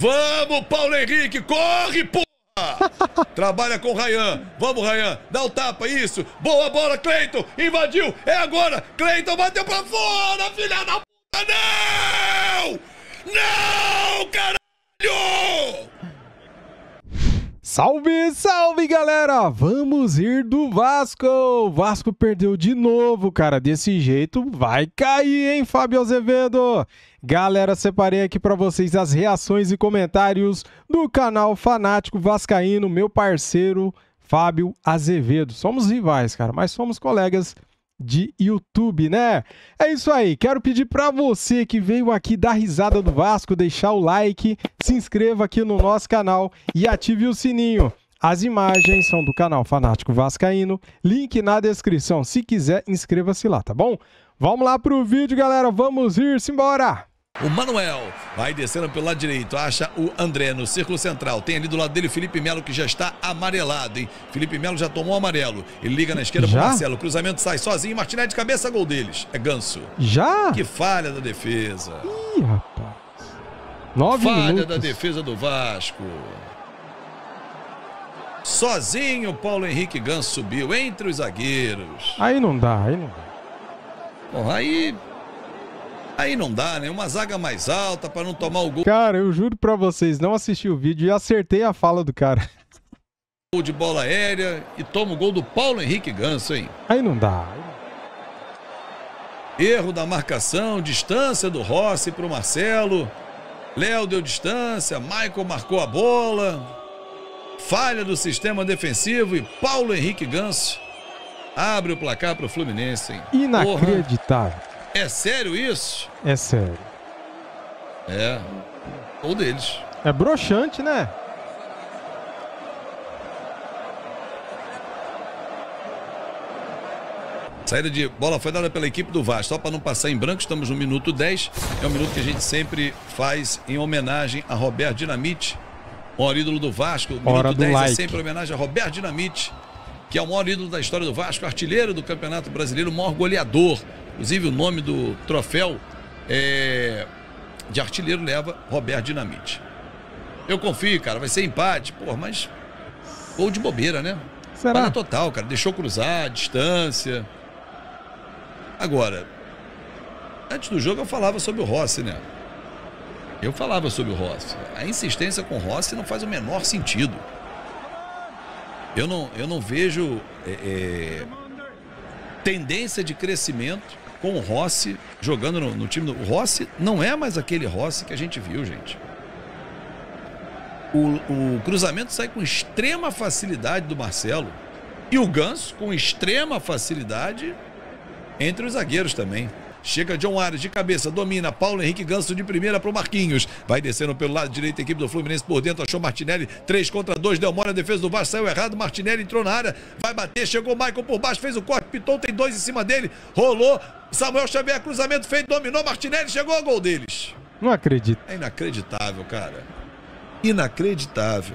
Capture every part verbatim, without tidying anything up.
Vamos, Paulo Henrique, corre, porra! Trabalha com o Ryan. Vamos, Ryan, dá o tapa, isso. Boa bola, Cleiton, invadiu, é agora. Cleiton bateu pra fora, filha da puta, não! Não, caralho! Salve, salve, galera! Vamos ir do Vasco! O Vasco perdeu de novo, cara. Desse jeito vai cair, hein, Fábio Azevedo? Galera, separei aqui pra vocês as reações e comentários do canal Fanático Vascaíno, meu parceiro Fábio Azevedo. Somos rivais, cara, mas somos colegas de YouTube, né? É isso aí, quero pedir pra você que veio aqui dar risada do Vasco, deixar o like, se inscreva aqui no nosso canal e ative o sininho. As imagens são do canal Fanático Vascaíno, link na descrição. Se quiser, inscreva-se lá, tá bom? Vamos lá pro vídeo, galera, vamos ir-se embora! O Manuel vai descendo pelo lado direito, acha o André no círculo central. Tem ali do lado dele o Felipe Melo, que já está amarelado, hein? Felipe Melo já tomou amarelo. Ele liga na esquerda pro Marcelo. O cruzamento sai sozinho. Martinelli de cabeça, gol deles. É Ganso. Já? Que falha da defesa. Ih, rapaz. Nove falha minutos. da defesa do Vasco. Sozinho, Paulo Henrique Ganso subiu entre os zagueiros. Aí não dá, aí não dá. Bom, aí... Aí não dá, né? Uma zaga mais alta para não tomar o gol. Cara, eu juro pra vocês, não assisti o vídeo e acertei a fala do cara. Gol de bola aérea e toma o gol do Paulo Henrique Ganso, hein? Aí não dá. Erro da marcação, distância do Rossi pro Marcelo. Léo deu distância, Michael marcou a bola. Falha do sistema defensivo e Paulo Henrique Ganso abre o placar pro Fluminense, hein? Inacreditável. Porra. É sério isso? É sério. É. Ou deles. É broxante, né? Saída de bola foi dada pela equipe do Vasco. Só para não passar em branco, estamos no minuto dez. É um minuto que a gente sempre faz em homenagem a Roberto Dinamite, o maior ídolo do Vasco. O Hora minuto do dez like. é sempre homenagem a Roberto Dinamite, que é o maior ídolo da história do Vasco, artilheiro do Campeonato Brasileiro, o maior goleador. Inclusive o nome do troféu é... de artilheiro leva Roberto Dinamite. Eu confio, cara, vai ser empate, porra, mas gol de bobeira, né? Será? Olha total, cara, deixou cruzar, distância. Agora, antes do jogo eu falava sobre o Rossi, né? Eu falava sobre o Rossi. A insistência com o Rossi não faz o menor sentido. Eu não, eu não vejo é, é, tendência de crescimento com o Rossi jogando no, no time do... O Rossi não é mais aquele Rossi que a gente viu, gente. O, o cruzamento sai com extrema facilidade do Marcelo. E o Ganso com extrema facilidade entre os zagueiros também. Chega John Ares de cabeça, domina, Paulo Henrique Ganso de primeira para o Marquinhos. Vai descendo pelo lado direito a equipe do Fluminense por dentro, achou Martinelli, três contra dois, deu mole, a defesa do Vasco saiu errado, Martinelli entrou na área, vai bater, chegou o Michael por baixo, fez o corte, pitou, tem dois em cima dele, rolou, Samuel Xavier, cruzamento feito, dominou, Martinelli, chegou ao gol deles. Não acredito. É inacreditável, cara. Inacreditável.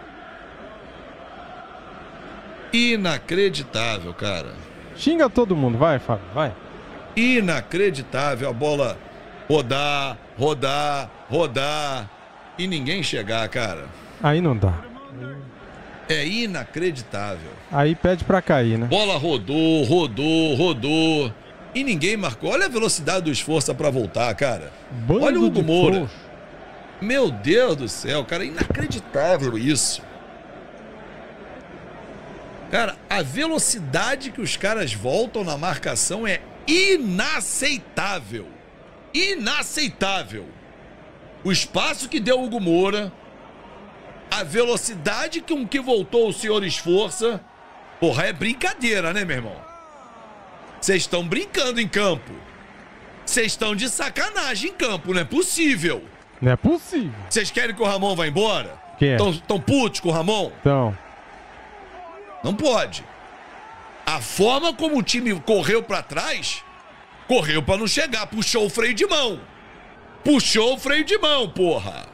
Inacreditável, cara. Xinga todo mundo, vai, Fábio, vai. Inacreditável a bola rodar, rodar, rodar e ninguém chegar, cara. Aí não dá. É inacreditável. Aí pede pra cair, né? Bola rodou, rodou, rodou e ninguém marcou. Olha a velocidade do esforço pra voltar, cara. Bando Olha o Hugo de Moura. frouxo. Meu Deus do céu, cara, inacreditável isso. Cara, a velocidade que os caras voltam na marcação é inaceitável. Inaceitável. O espaço que deu o Hugo Moura, a velocidade com que voltou o senhor Esforça, porra, é brincadeira, né, meu irmão? Vocês estão brincando em campo. Vocês estão de sacanagem em campo, não é possível. Não é possível. Vocês querem que o Ramon vá embora? Quem é? Estão putos com o Ramon? Então. Não pode. A forma como o time correu pra trás, correu pra não chegar, puxou o freio de mão. Puxou o freio de mão, porra.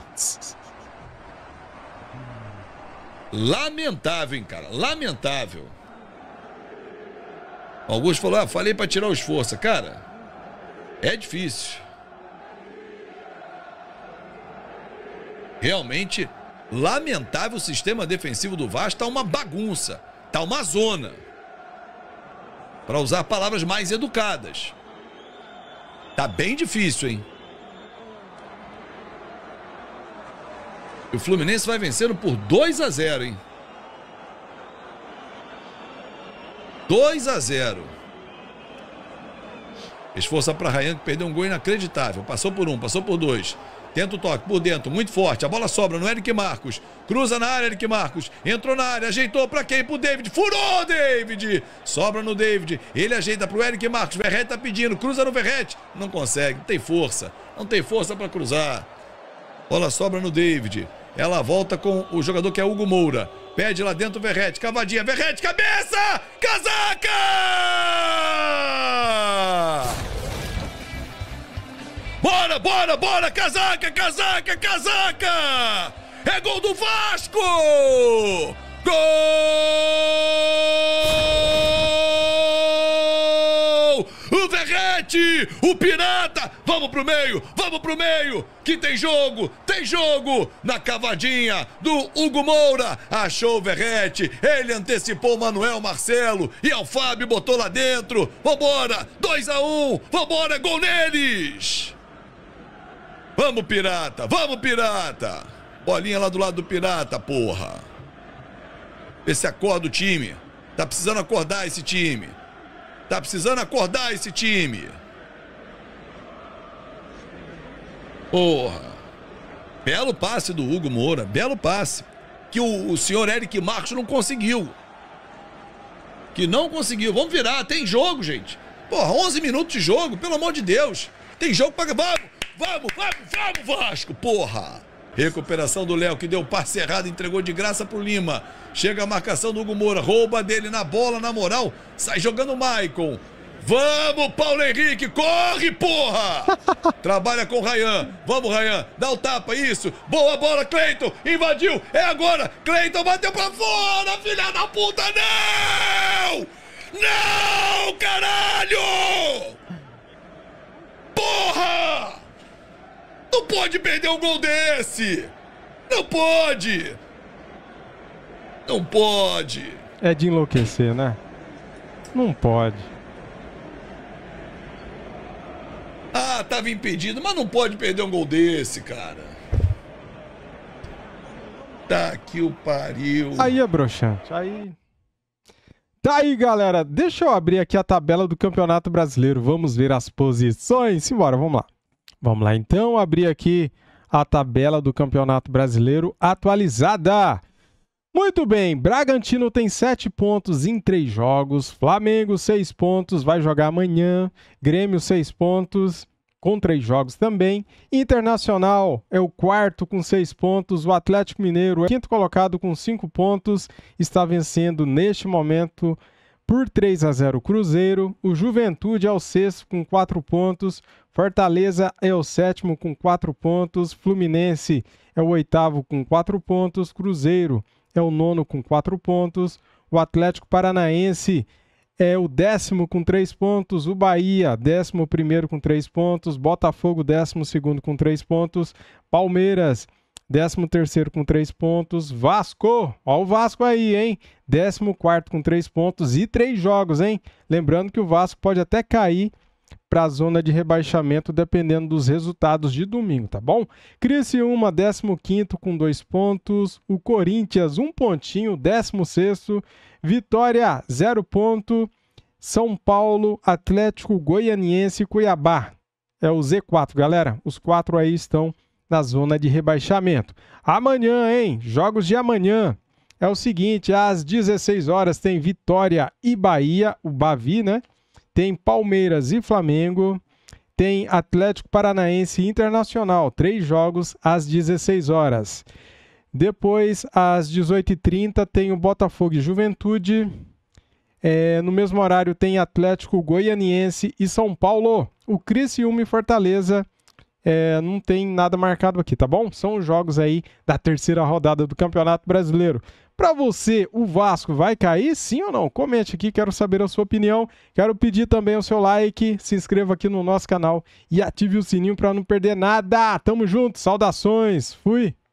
Lamentável, hein, cara. Lamentável. Augusto falou, ah, falei pra tirar o esforço. Cara, é difícil. Realmente lamentável o sistema defensivo do Vasco, tá uma bagunça, tá uma zona. Para usar palavras mais educadas. Tá bem difícil, hein? E o Fluminense vai vencendo por dois a zero, hein? dois a zero. Esforça para Ryan, que perdeu um gol inacreditável. Passou por um, passou por dois. Tenta o toque por dentro, muito forte. A bola sobra no Eric Marcos. Cruza na área, Eric Marcos. Entrou na área, ajeitou para quem? Pro David. Furou, David! Sobra no David. Ele ajeita pro Eric Marcos. Verrete tá pedindo. Cruza no Verrete. Não consegue, não tem força. Não tem força para cruzar. Bola sobra no David. Ela volta com o jogador que é Hugo Moura. Pede lá dentro o Verrete. Cavadinha. Verrete, cabeça! Casaca! Bora, bora, bora! Casaca, casaca, casaca! É gol do Vasco! Gol! O Verrete! O Pirata! Vamos pro meio! Vamos pro meio! Que tem jogo! Tem jogo! Na cavadinha do Hugo Moura! Achou o Verrete! Ele antecipou o Manuel Marcelo! E o Fábio botou lá dentro! Vambora! dois a um! Vambora! Gol neles! Vamos, Pirata! Vamos, Pirata! Bolinha lá do lado do Pirata, porra! Vê se acorda o time. Tá precisando acordar esse time. Tá precisando acordar esse time. Porra! Belo passe do Hugo Moura. Belo passe. Que o, o senhor Eric Marcos não conseguiu. Que não conseguiu. Vamos virar. Tem jogo, gente. Porra, onze minutos de jogo. Pelo amor de Deus. Tem jogo pra... Vamos! Vamos, vamos, vamos, Vasco, porra! Recuperação do Léo, que deu passe errado, entregou de graça pro Lima. Chega a marcação do Hugo Moura, rouba dele na bola, na moral. Sai jogando o Maicon. Vamos, Paulo Henrique, corre, porra! Trabalha com o Ryan. Vamos, Ryan, dá o tapa, isso. Boa bola, Cleiton, invadiu, é agora. Cleiton bateu pra fora, filha da puta, não! Não, caralho! Porra! Não pode perder um gol desse! Não pode! Não pode! É de enlouquecer, né? Não pode. Ah, tava impedido, mas não pode perder um gol desse, cara. Tá que o pariu. Aí é broxante. Aí... Tá aí, galera. Deixa eu abrir aqui a tabela do Campeonato Brasileiro. Vamos ver as posições. Simbora, vamos lá. Vamos lá, então, abrir aqui a tabela do Campeonato Brasileiro atualizada. Muito bem, Bragantino tem sete pontos em três jogos, Flamengo seis pontos, vai jogar amanhã, Grêmio seis pontos, com três jogos também, Internacional é o quarto com seis pontos, o Atlético Mineiro é o quinto colocado com cinco pontos, está vencendo neste momento por três a zero o Cruzeiro, o Juventude é o sexto com quatro pontos, Fortaleza é o sétimo com quatro pontos, Fluminense é o oitavo com quatro pontos, Cruzeiro é o nono com quatro pontos, o Atlético Paranaense é o décimo com três pontos, o Bahia, décimo primeiro com três pontos, Botafogo, décimo segundo com três pontos, Palmeiras, décimo terceiro com três pontos, Vasco, ó o Vasco aí, hein? décimo quarto com três pontos e três jogos, hein? Lembrando que o Vasco pode até cair para a zona de rebaixamento dependendo dos resultados de domingo, tá bom? Criciúma, décimo quinto com dois pontos, o Corinthians, um pontinho, décimo sexto, Vitória, zero ponto, São Paulo, Atlético Goianiense e Cuiabá. É o Z quatro, galera. Os quatro aí estão na zona de rebaixamento. Amanhã, hein? Jogos de amanhã. É o seguinte, às dezesseis horas tem Vitória e Bahia, o Bavi, né? Tem Palmeiras e Flamengo, tem Atlético Paranaense e Internacional, três jogos às dezesseis horas. Depois, às dezoito e trinta, tem o Botafogo e Juventude. É, no mesmo horário tem Atlético Goianiense e São Paulo. O Criciúma e Fortaleza é, não tem nada marcado aqui, tá bom? São os jogos aí da terceira rodada do Campeonato Brasileiro. Para você, o Vasco vai cair, sim ou não? Comente aqui, quero saber a sua opinião. Quero pedir também o seu like, se inscreva aqui no nosso canal e ative o sininho para não perder nada. Tamo junto, saudações, fui!